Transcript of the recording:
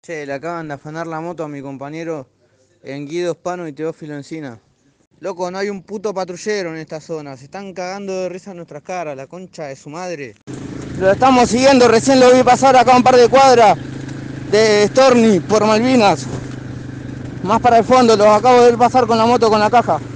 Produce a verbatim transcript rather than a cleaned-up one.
Che, le acaban de afanar la moto a mi compañero en Guido Hispano y Teófilo Encina. Loco, no hay un puto patrullero en esta zona. Se están cagando de risa en nuestras caras, la concha de su madre. Lo estamos siguiendo, recién lo vi pasar acá un par de cuadras de Storni por Malvinas. Más para el fondo, los acabo de ver pasar con la moto con la caja.